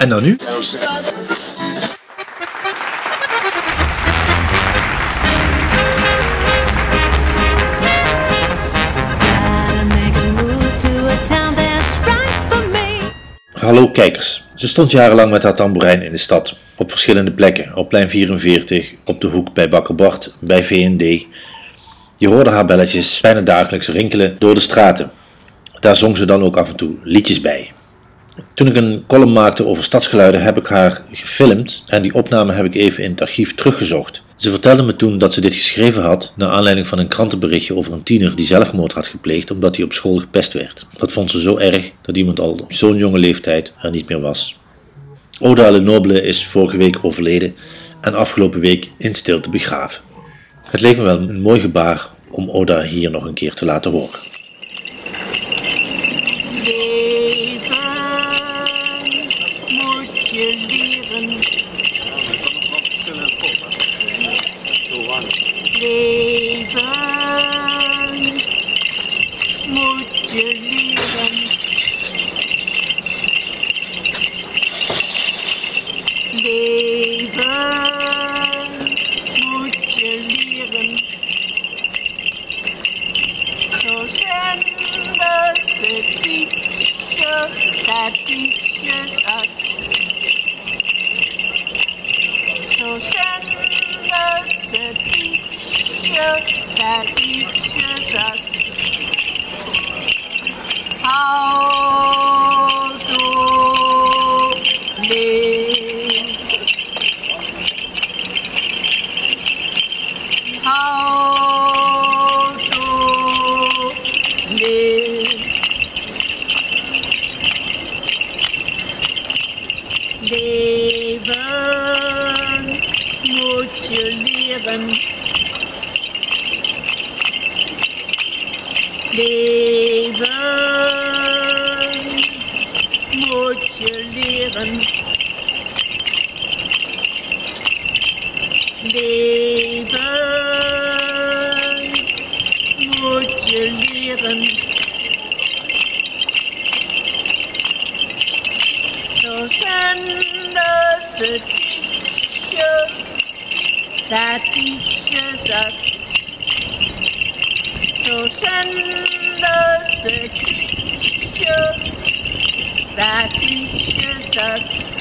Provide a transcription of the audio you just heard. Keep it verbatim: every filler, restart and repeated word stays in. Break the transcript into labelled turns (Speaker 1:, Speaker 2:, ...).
Speaker 1: En dan nu? Hallo kijkers. Ze stond jarenlang met haar tamboerijn in de stad, op verschillende plekken, op plein vierenveertig, op de hoek bij Bakker Bart, bij V en D. Je hoorde haar belletjes bijna dagelijks rinkelen door de straten. Daar zong ze dan ook af en toe liedjes bij. Toen ik een column maakte over stadsgeluiden heb ik haar gefilmd en die opname heb ik even in het archief teruggezocht. Ze vertelde me toen dat ze dit geschreven had naar aanleiding van een krantenberichtje over een tiener die zelfmoord had gepleegd omdat hij op school gepest werd. Dat vond ze zo erg dat iemand al op zo'n jonge leeftijd er niet meer was. Oda Le Noble is vorige week overleden en afgelopen week in stilte begraven. Het leek me wel een mooi gebaar om Oda hier nog een keer te laten horen.
Speaker 2: Leven moet je leren. Leven moet je leren. Zo zenden ze teacher, that teaches us. So zenden ze teacher that teaches us how to live, how to live. Leven moet je leren. Leven moet je leren. Leven moet je leren. Zo zenden ze teacher that teaches us. So send us a teacher that teaches us